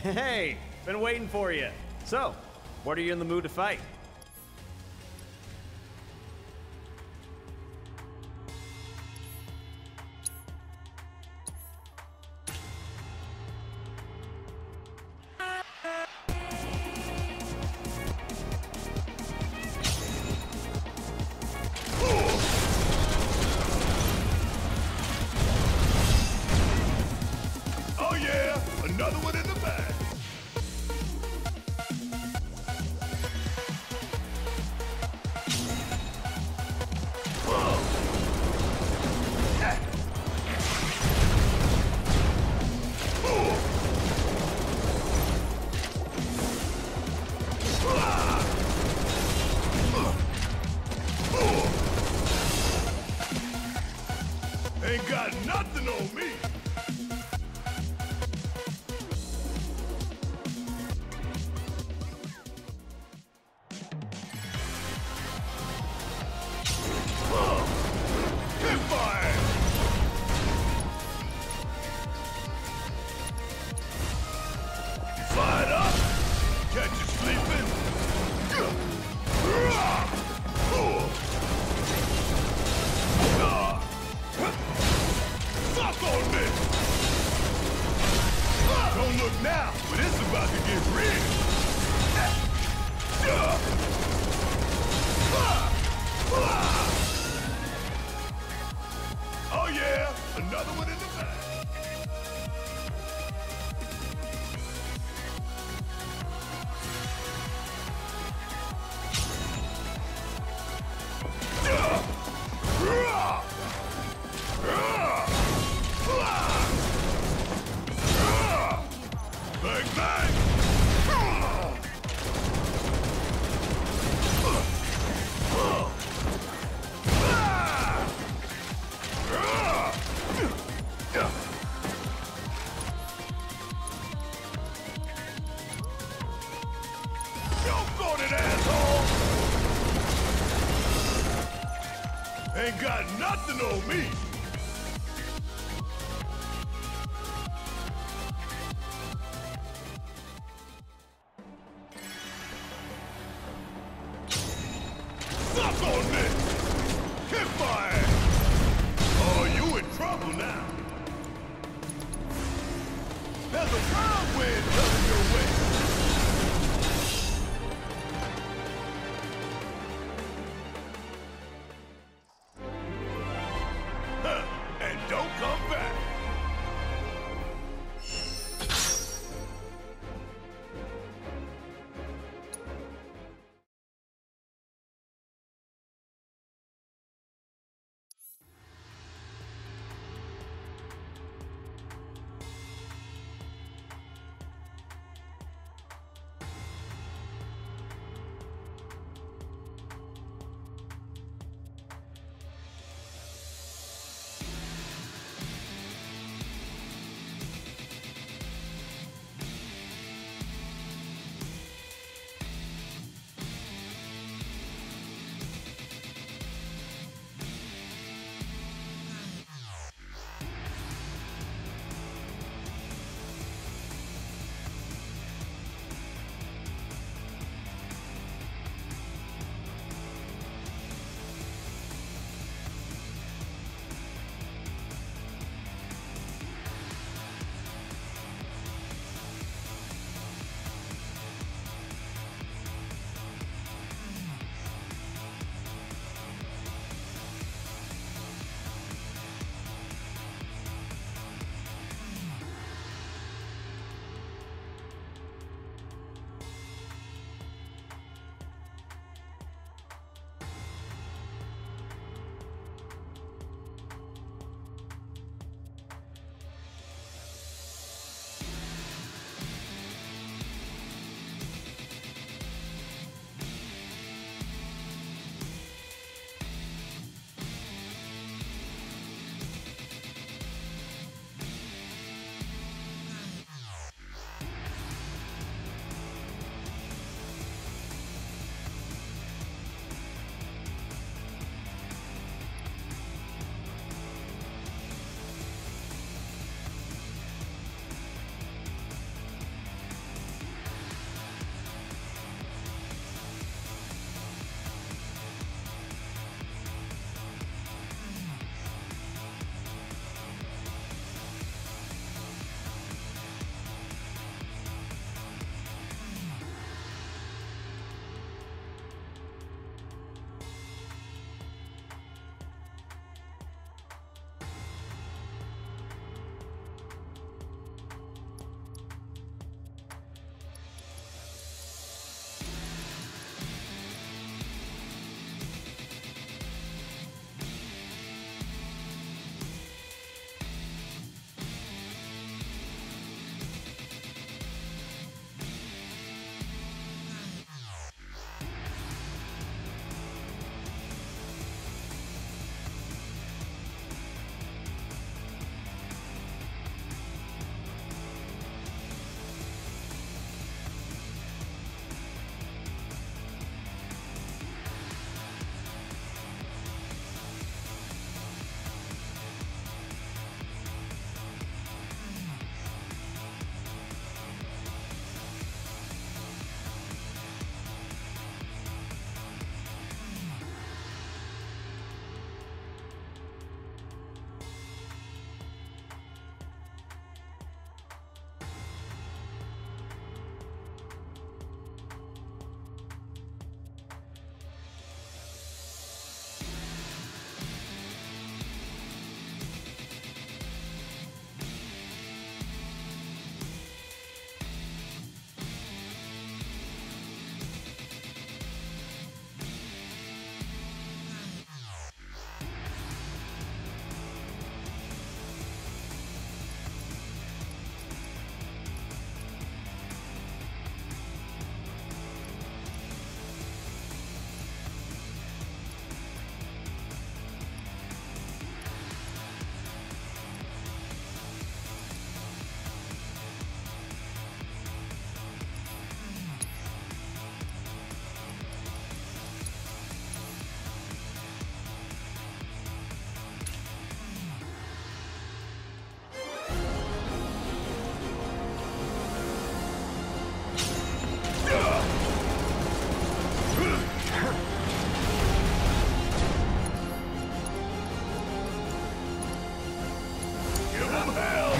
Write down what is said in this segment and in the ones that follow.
Hey, been waiting for you. So, what are you in the mood to fight? Oh yeah, another one in the bag. Ain't got nothing on me. Hit fire! Fired up! Catch you sleeping! Fuck on me! Don't look now, but it's about to get real! Oh yeah, another one in the bag. Bang bang! Got it, asshole! Ain't got nothing on me! Fuck on this! Hit fire! Oh, you in trouble now! There's a whirlwind coming your way!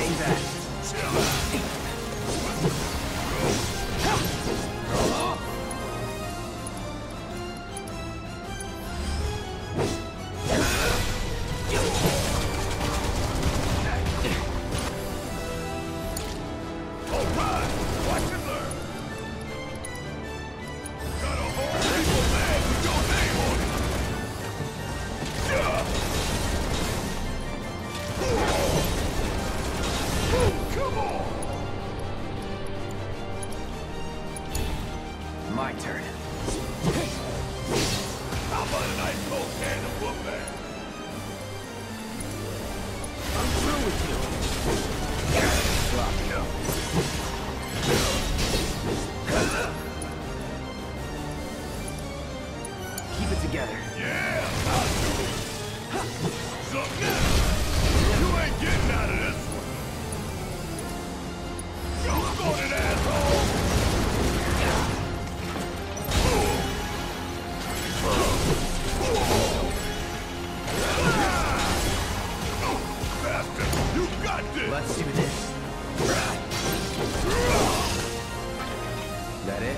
Hang back. Chill out. My turn. How about a nice cold can of whoopback? I'm through with you. Drop it up. Keep it together. Yeah, I'll do it. Something now. You ain't getting out of this one. Jump on it, asshole. Bastard, you got this. Let's do this. That it?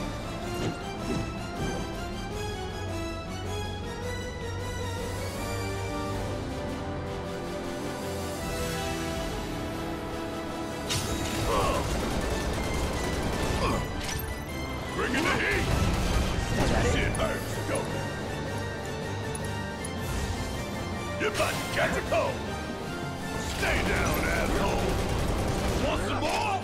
Bring in the heat. That Shit it? hurts, don't it? You're about to catch a cold. Stay down, asshole. Want some more?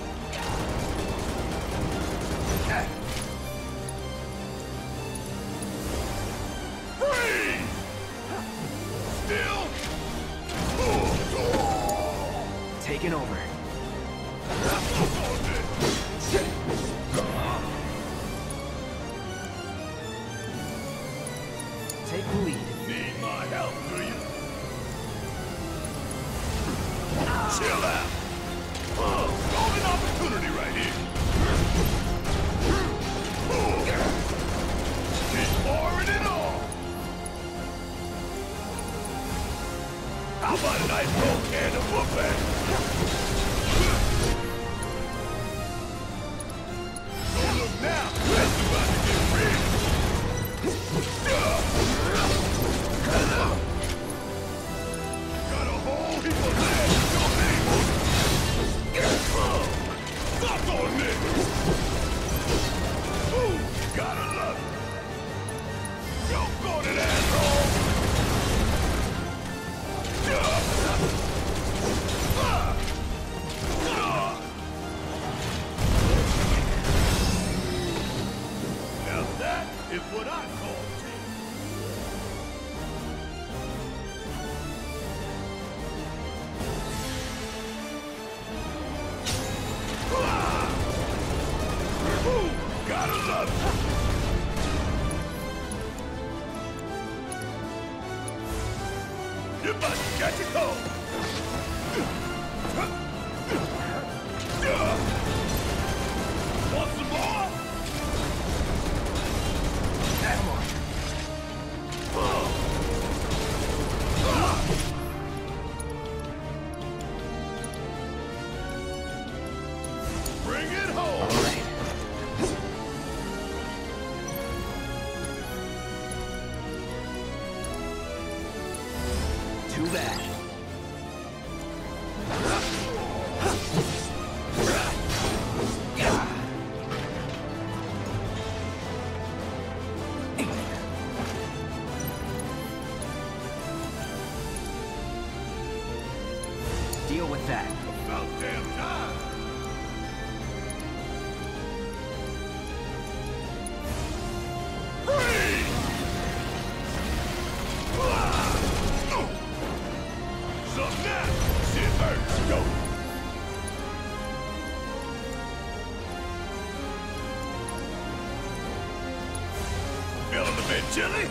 Freeze! Still? Taking over. Take the lead. Need my help, do you? Chill out. Golden opportunity right here. Keep pouring it on. How about a nice cold can of whoopback? Don't look now. That's about to get real. Got a whole heap of lead. Your name on it. Suck on this. Ooh, gotta love it. Choke on it, asshole. Now that is what I call team. Ooh, gotta love it. You're about to catch a cold. Want some more? Come on. Bring it home. All right. Too bad. Deal with that. About damn time. Freeze! Something now. Shit hurts. Go. Feeling a bit chilly?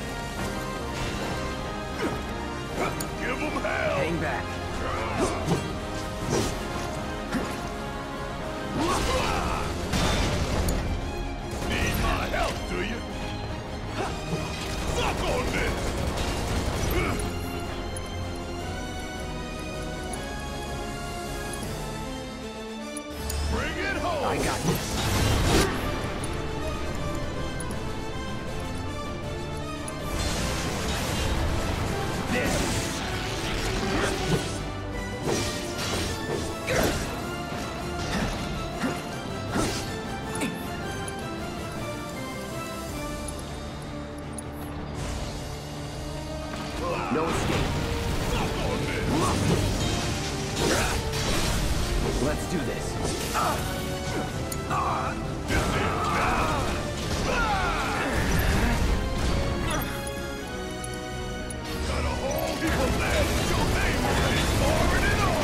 Give them hell. Hang back. Need my help, do you? Suck on this! I got this. No escape. Let's do this. Got a whole heap of lead. Your name already pouring it on.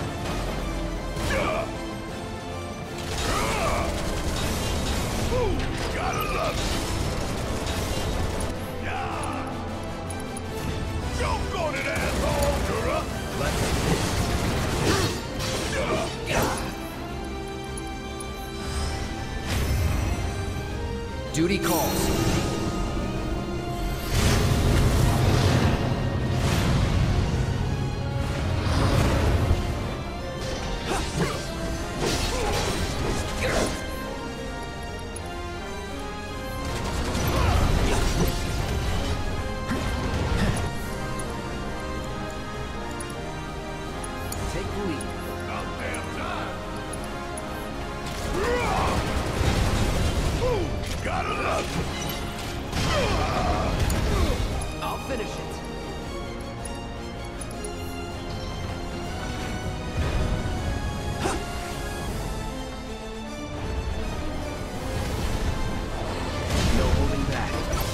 Ooh, gotta love it. Choke on it, asshole! You're up! Duty calls. Take the lead. About damn time! Ooh, gotta love it! I'll finish it. No holding back.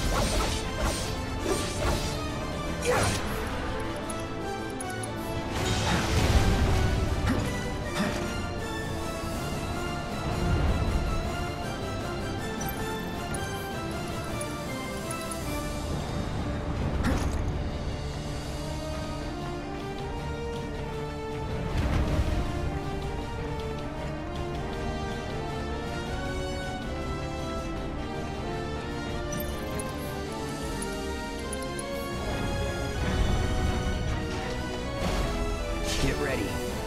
Get ready.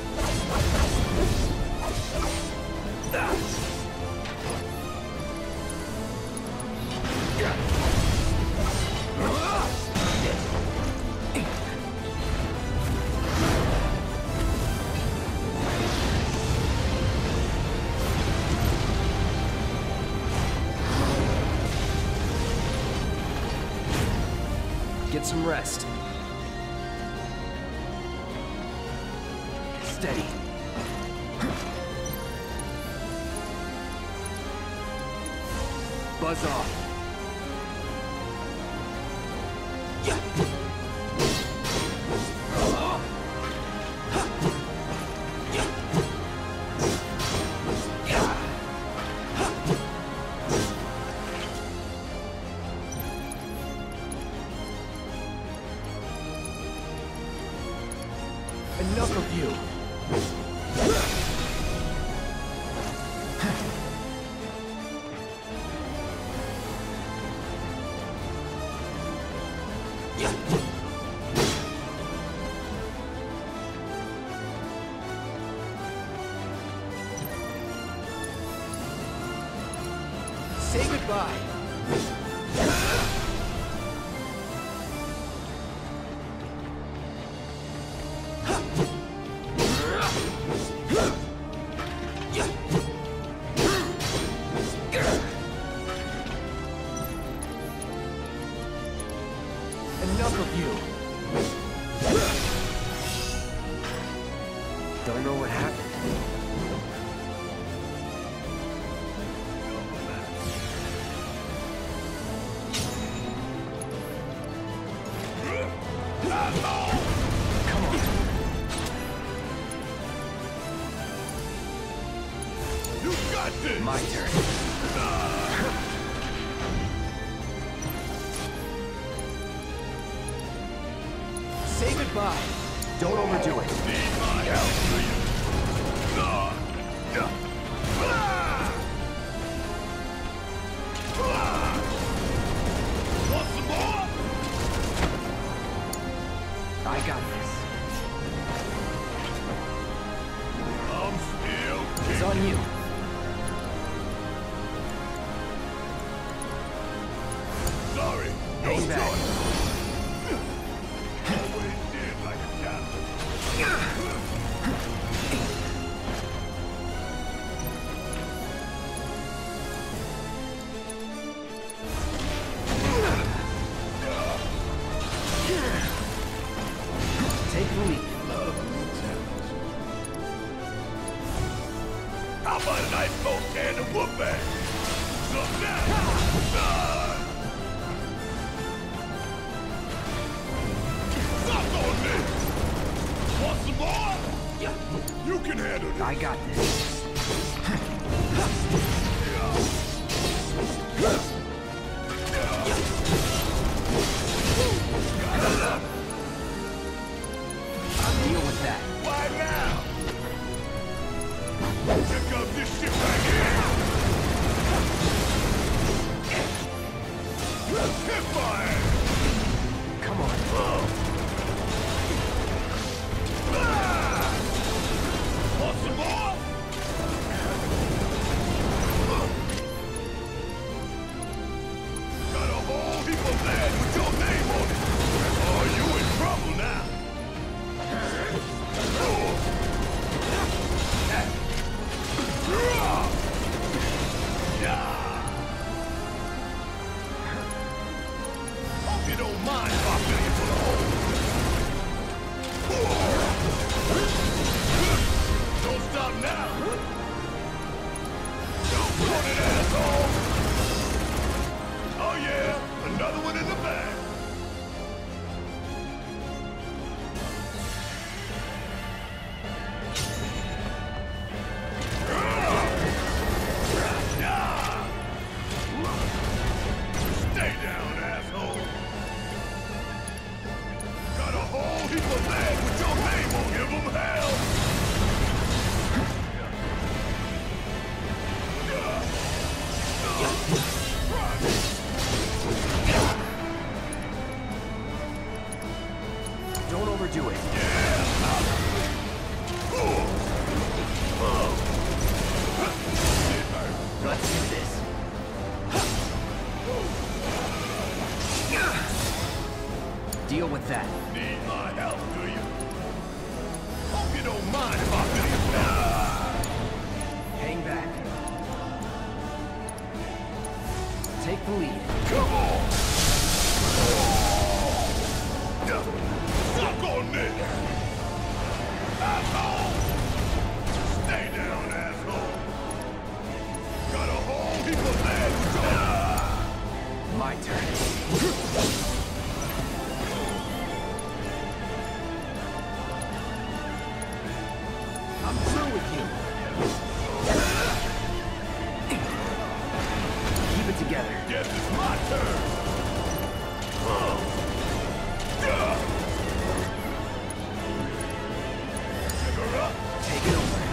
Get some rest. Steady. Buzz off. Enough of you. Say goodbye. Enough of you. Don't know what happened. Come on. You got this! My turn. Say goodbye. Don't overdo it. Need my help, do you? Want some more? I got this. I'm still It's on you. How about a nice cold can of whoop back? Up now! Suck on this! Want some more? You can handle this. I got this. I'll deal with that. Why now? Check out this shit right here! Hit my ass! Come on. Want some more? Got a whole heap of land with your name on it. Oh, you in trouble now. Hope you don't mind if I fill you full of holes. Don't stop now. Don't put it, asshole. Oh yeah, another one in the bag. Stay down, asshole. Got a whole heap of land with your name on. Give them hell. Don't overdo it. Let's do this. Deal with that. Need my help, do you? Hope you don't mind if I fill you down. Hang back. Take the lead. Come on! Suck on this! Asshole! Stay down, asshole! Got a whole heap of land with your... My turn. I'm through with you. Keep it together. Guess it's my turn! Sugar up! Take it over.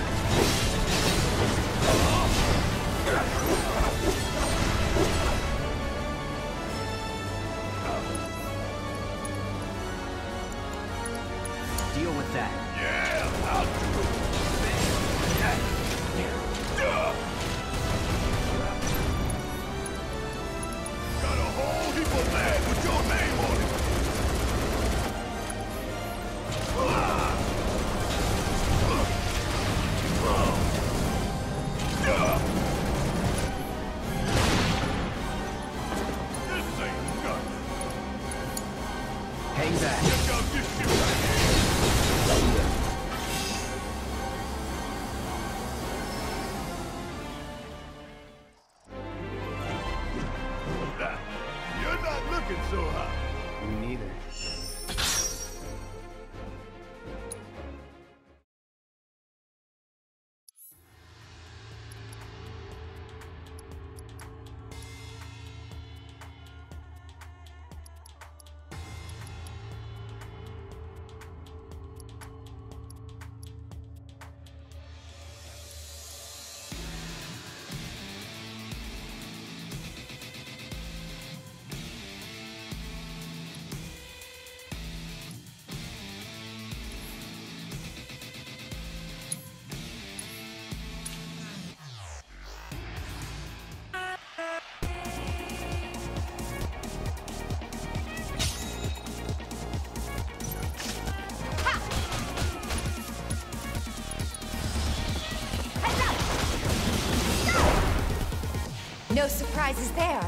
Deal with that. Yeah, I'll do it! Got a whole heap of land with your name on it! This ain't nothing! Hang back. Check out this shit right here! You're not looking so hot. Me neither. No surprises there.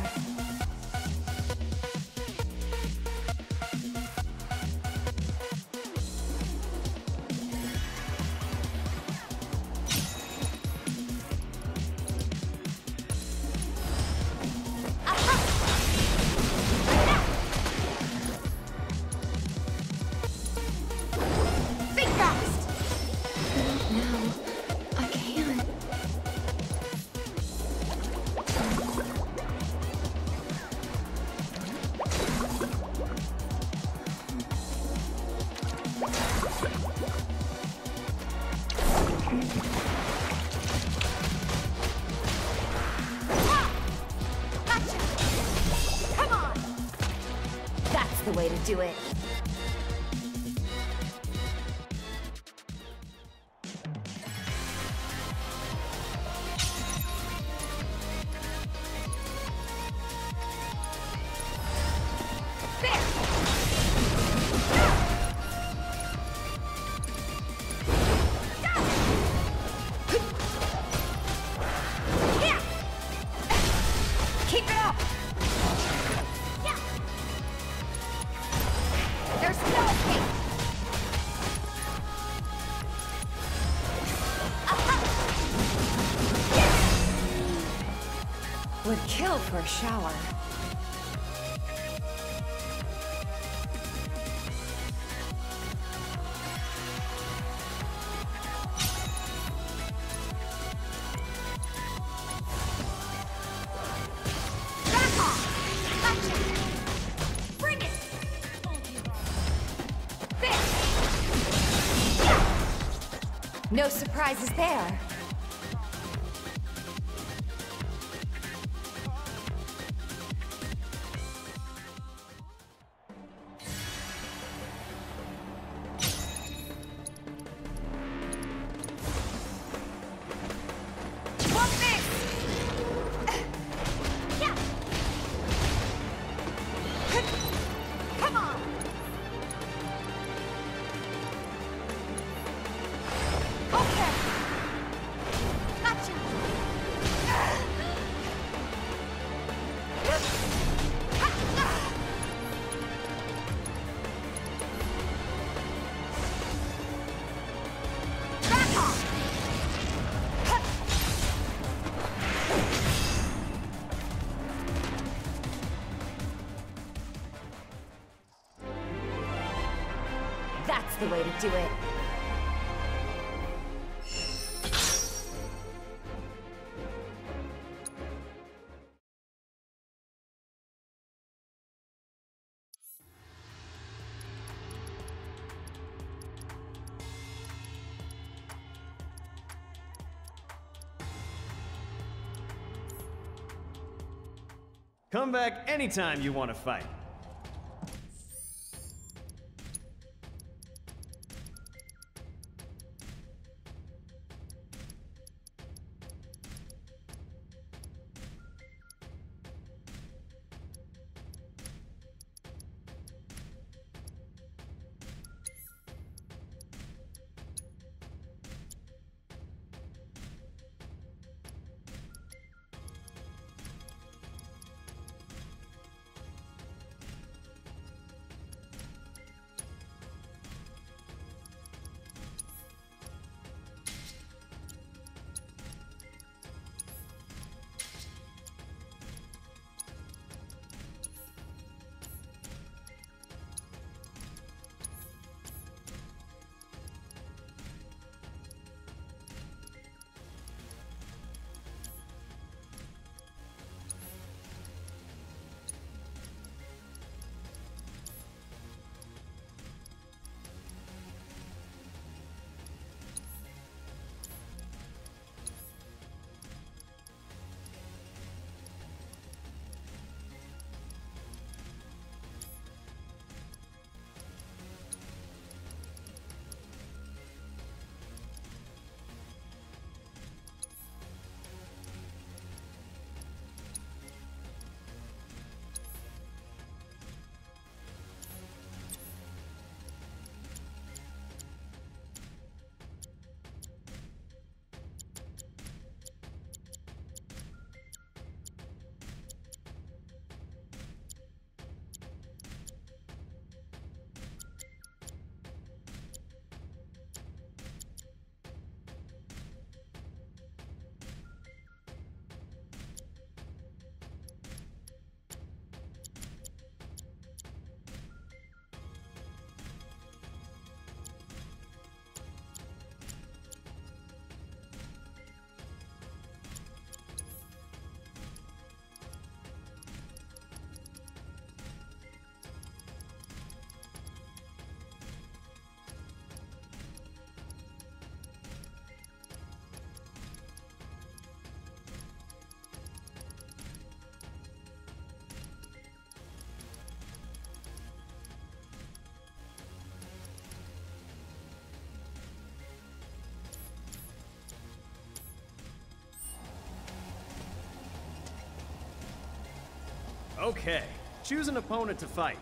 the way to do it. Keep it up! Yeah. There's no escape! Would kill for a shower. No surprises there. That's the way to do it. Come back anytime you want to fight. Okay, choose an opponent to fight.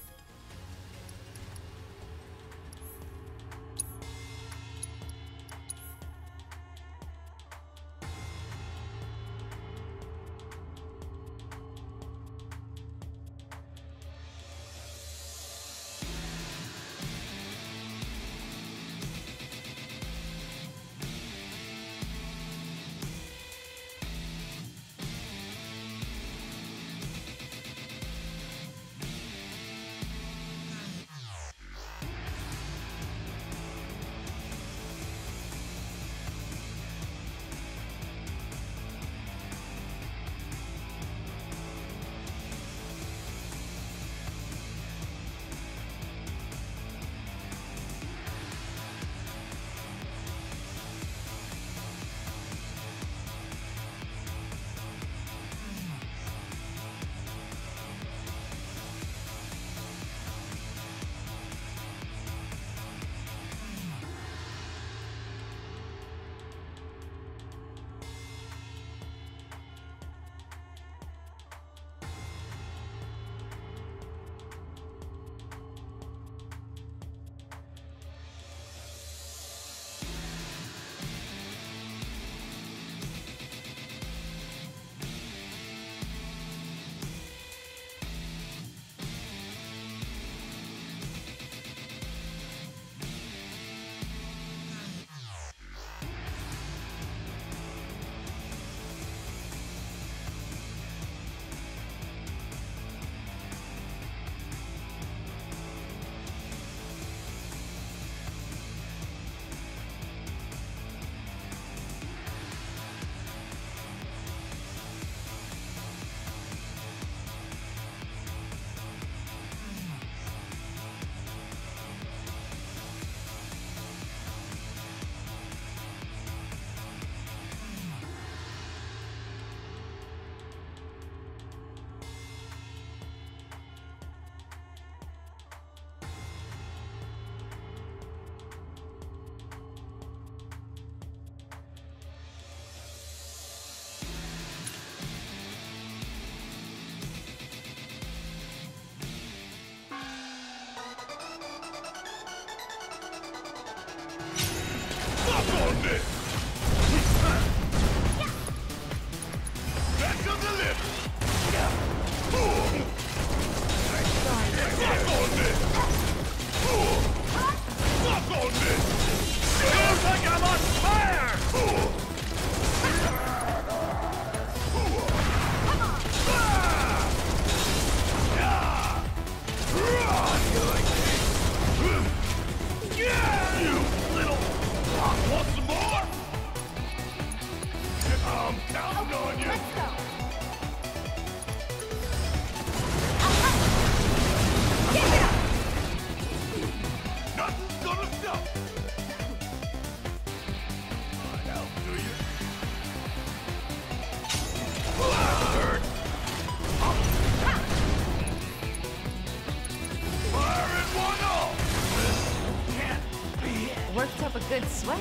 Worked up a good sweat.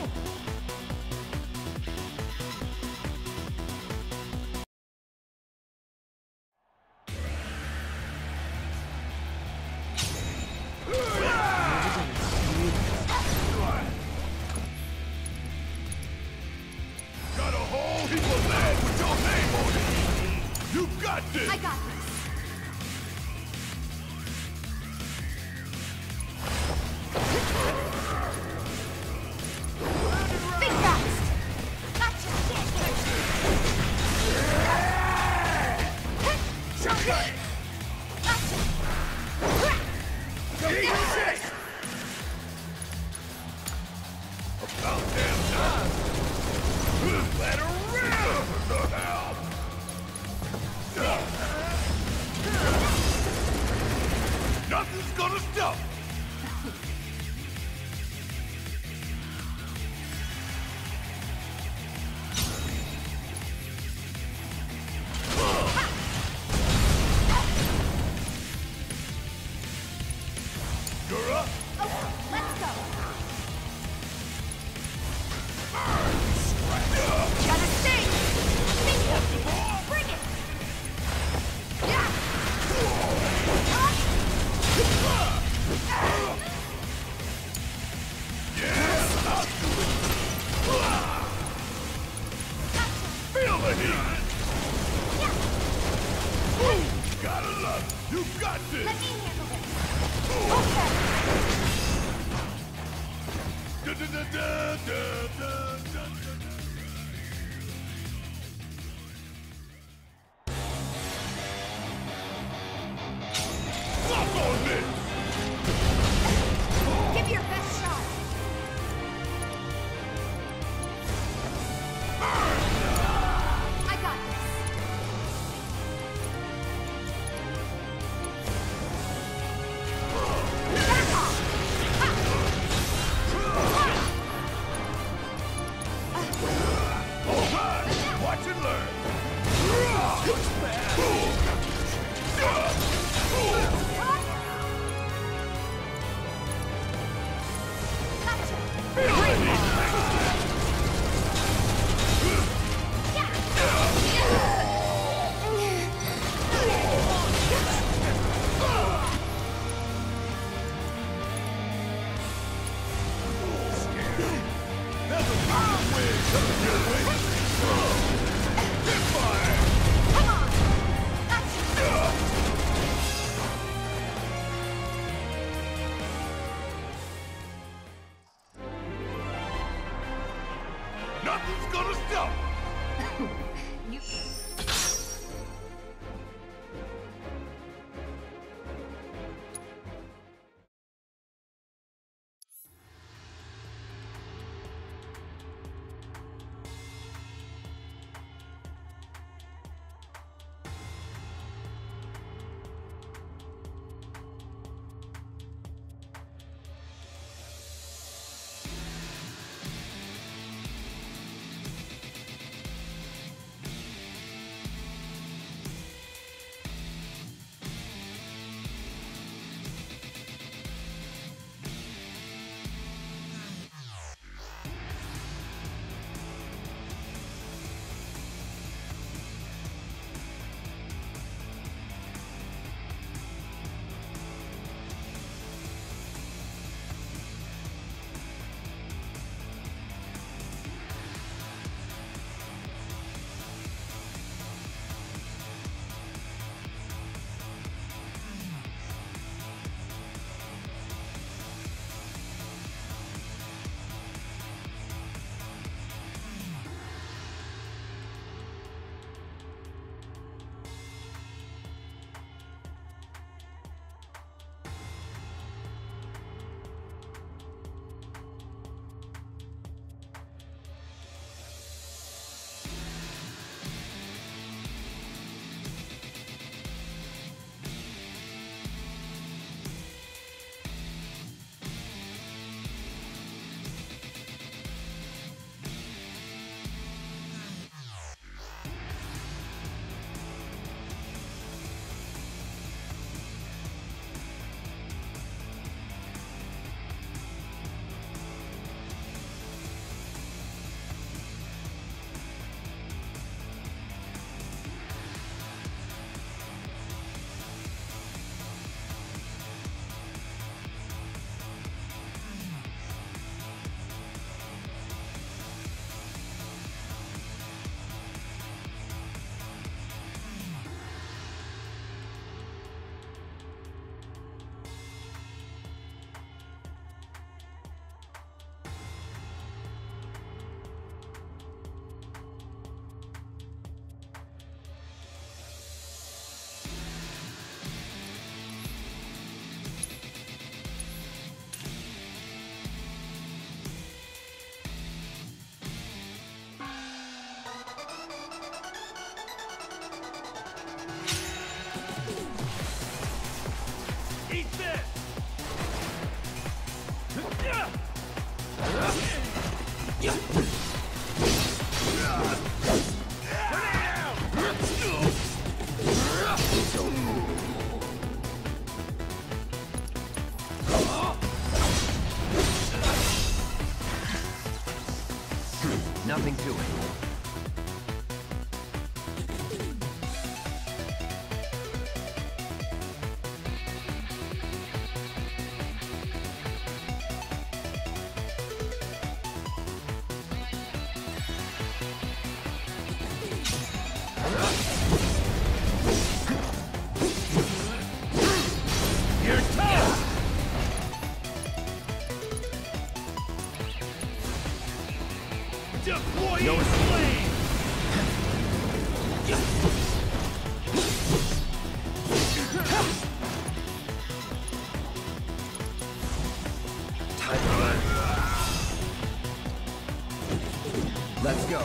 Got a whole heap of land with your name on it! You got this! I got this. Think fast! Gotcha! Easy! About damn time! Let her rip! What the hell? Nothing's gonna stop! You're up! Let's go! Scratch! Gotta stay! Bingo! Bring it! Yeah! this! Let me handle this. Da, da, da, da, da, da, da, da. Lock on this! Give your best shot. I got this. Back off. All right, watch and learn. Nothing's gonna stop! Nothing to it. Deploying No flame! Time to learn. Let's go.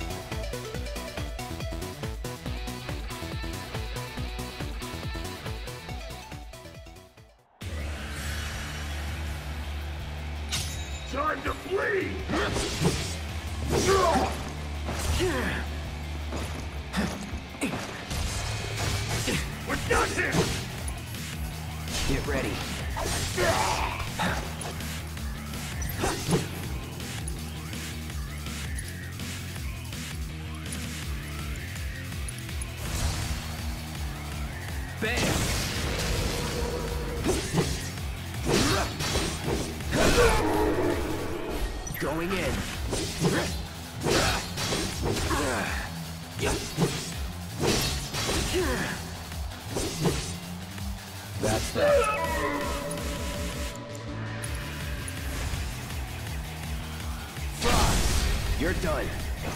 Time to flee! We're done here! Get ready. Bam! Going in. That's that. Frost, you're done.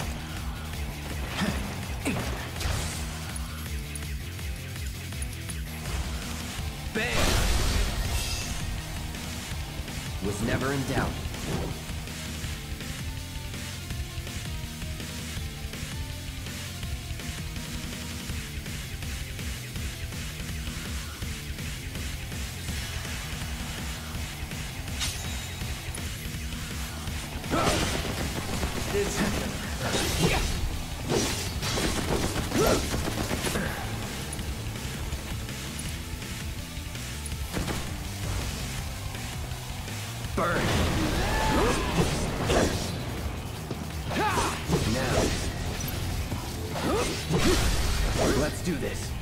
Bam! Was never in doubt. Burn. Now. Let's do this.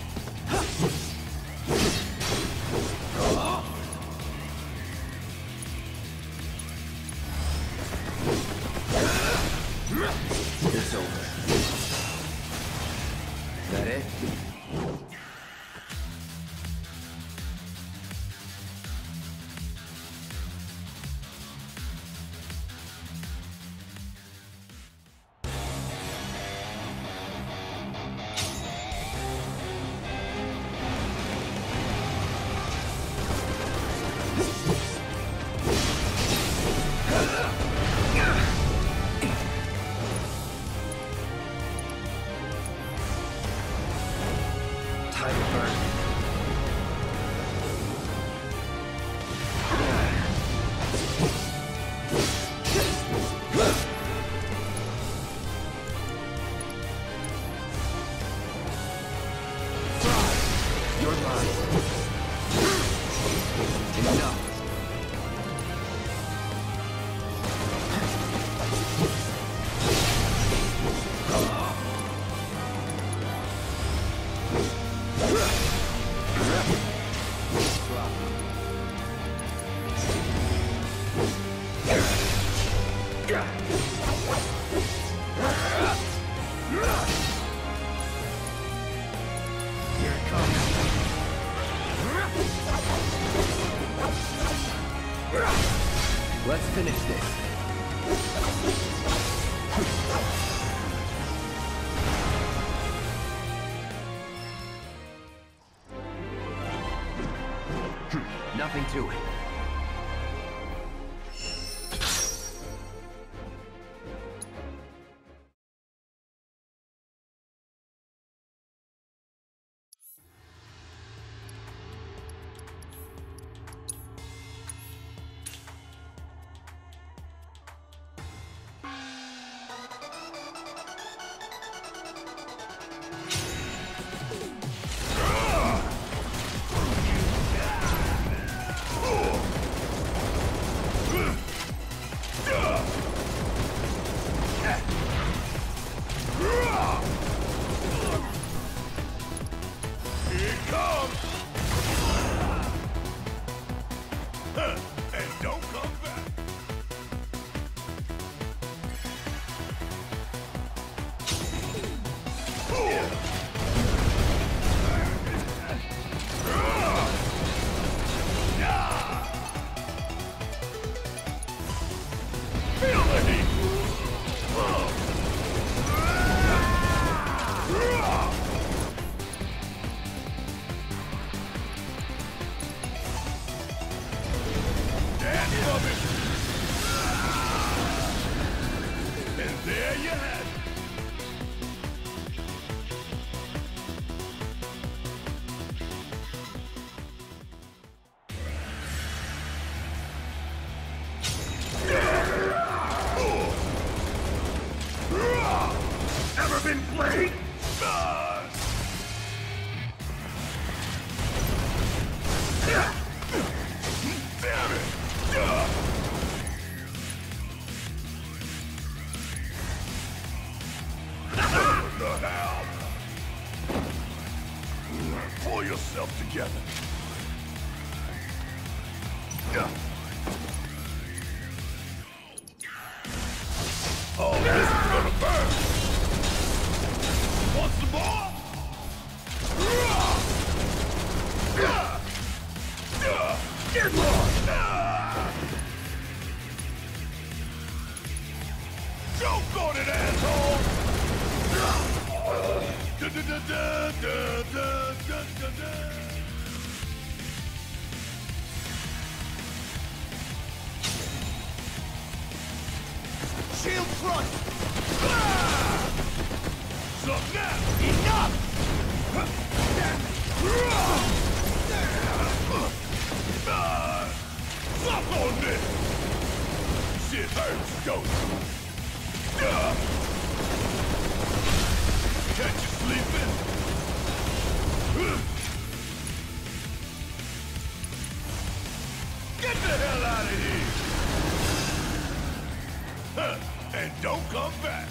It's over. That it? Time to burn. Frost, you're mine. Enough. Here it comes. Let's finish this. Nothing to it. And don't come back! Feel the heat! There you have it. Ever been played? Damn it! What the hell? Pull yourself together. Oh, this is gonna burn! Want some more? Get lost! Choke on it, asshole! Shield front! Suck now! Enough! Suck on this! Shit hurts, don't it? Catch you sleeping? Get the hell out of here! And don't come back!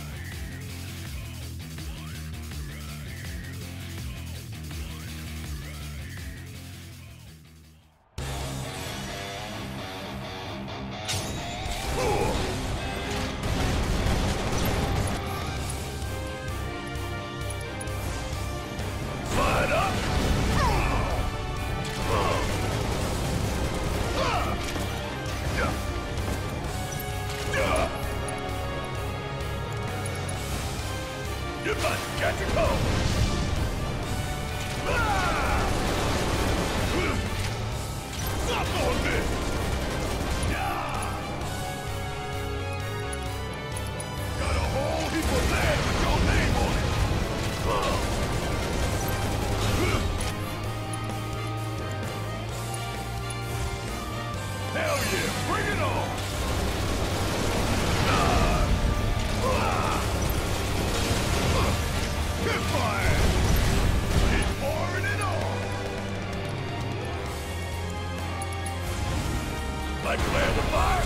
Fight up! You must catch a cold! Suck on this! Got a whole heap of land with your name on it! Hell yeah, bring it on! Get fired! Keep pouring it on! Like land of fire?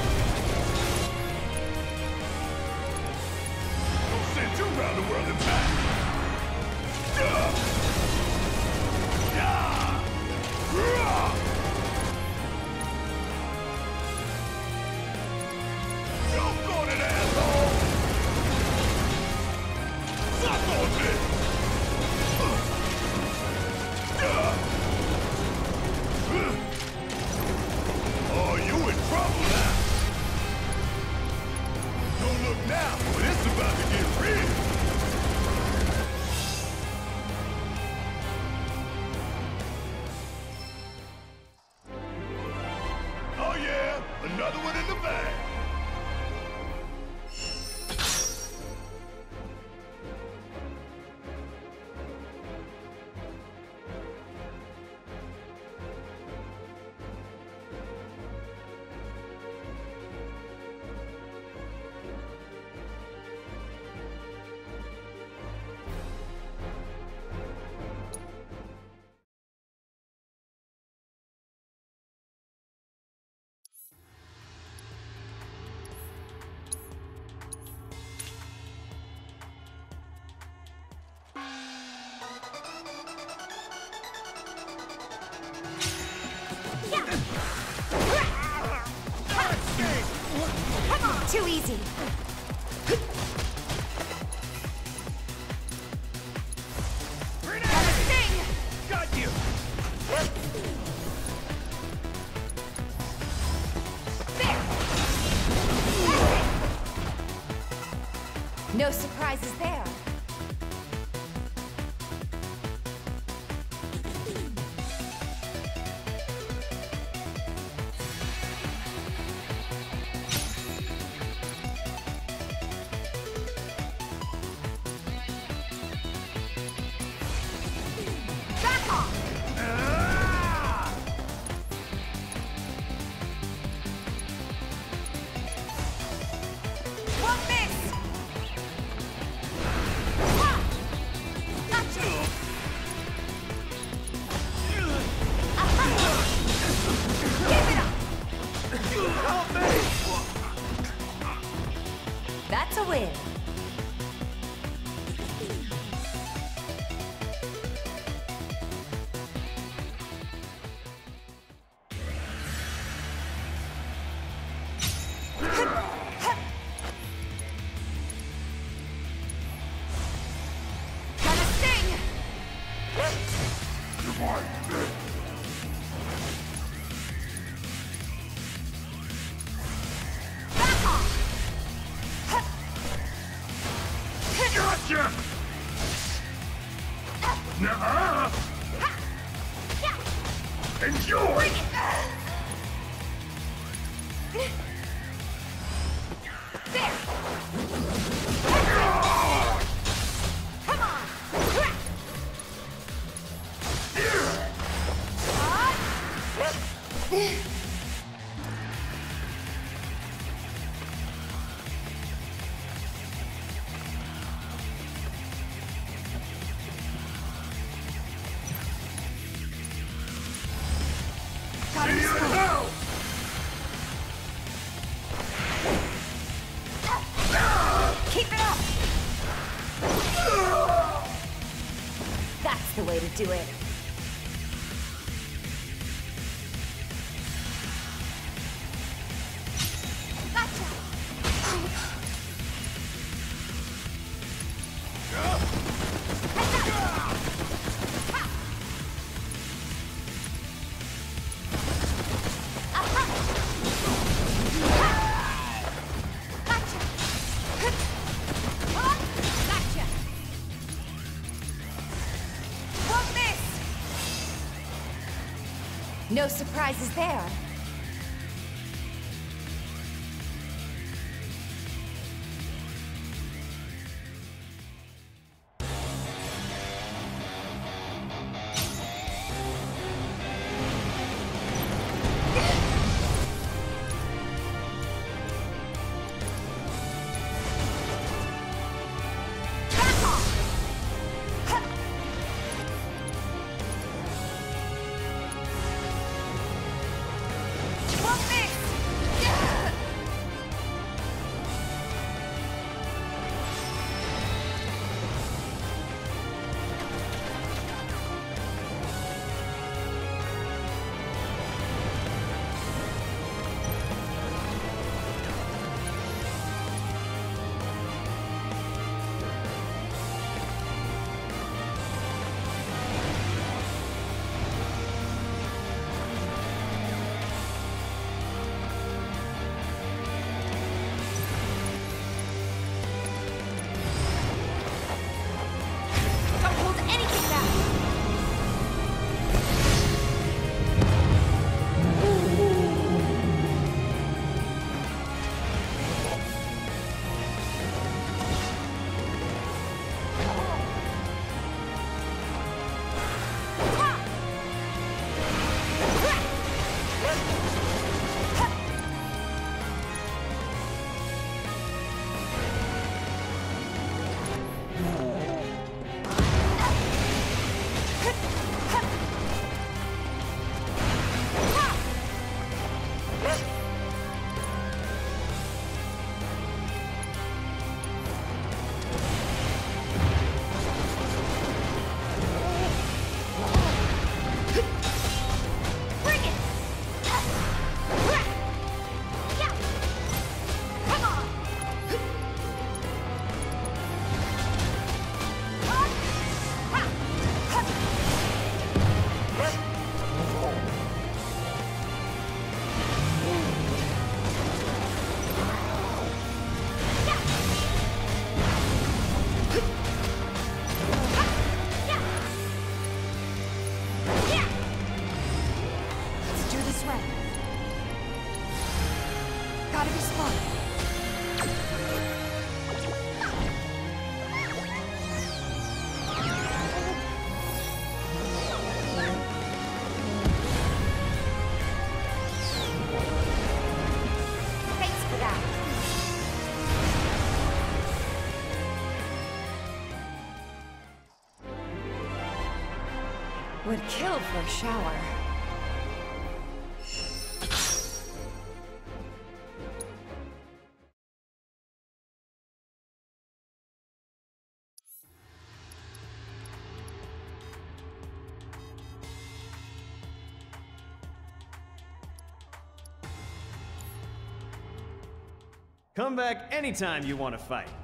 We'll send you around the world and back! Jump on it, asshole! Suck on this! Oh, you in trouble now! Don't look now, but it's about to get real! Oh yeah, another one in the bag! Too easy. Got a sting! Got you! There! No surprises there. That's a win. Gonna sting! Back off! Gotcha! Nuh-uh! Enjoy! There! Come on! Gotta be smart. Keep it up! That's the way to do it. Gotcha! Gotcha! Hold this! No surprises there. Back off! Hold this! Don't hold anything back! Bring it! Yeah! Come on! Let's do this right. Gotta be smart. Thanks for that. Would kill for a shower. Come back anytime you want to fight.